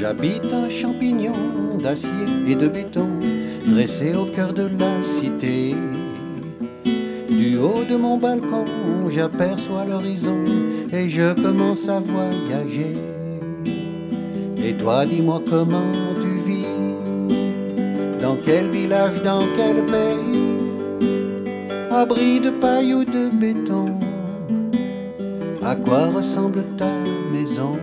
J'habite un champignon d'acier et de béton, dressé au cœur de la cité. Du haut de mon balcon, j'aperçois l'horizon et je commence à voyager. Et toi, dis-moi comment tu vis, dans quel village, dans quel pays, abri de paille ou de béton, à quoi ressemble ta maison?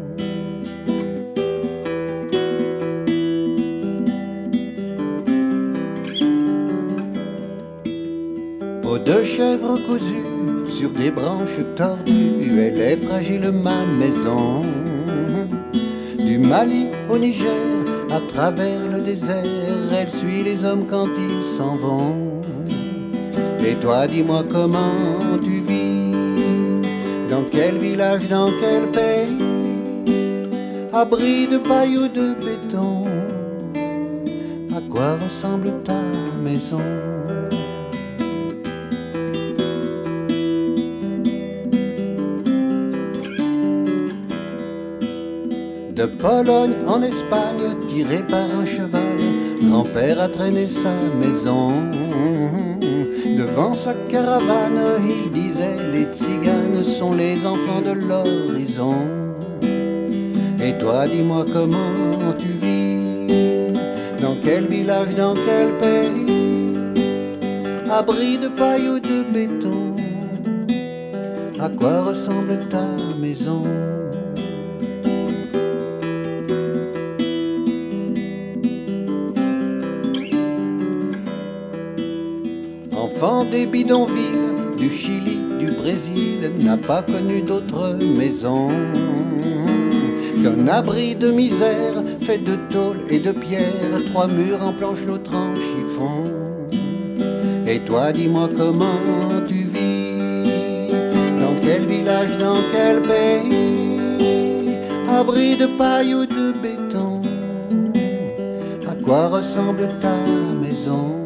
Aux deux chèvres cousues sur des branches tordues, elle est fragile ma maison. Du Mali au Niger, à travers le désert, elle suit les hommes quand ils s'en vont. Et toi, dis-moi comment tu vis, dans quel village, dans quel pays, abri de paille ou de béton, à quoi ressemble ta maison? De Pologne en Espagne, tiré par un cheval, grand-père a traîné sa maison. Devant sa caravane, il disait: les tziganes sont les enfants de l'horizon. Et toi, dis-moi comment tu vis, dans quel village, dans quel pays, abri de paille ou de béton, à quoi ressemble ta maison? Enfant des bidonvilles, du Chili, du Brésil, n'a pas connu d'autre maison qu'un abri de misère fait de tôle et de pierre, trois murs en planche, l'autre en chiffon. Et toi, dis-moi comment tu vis, dans quel village, dans quel pays, abri de paille ou de béton, à quoi ressemble ta maison?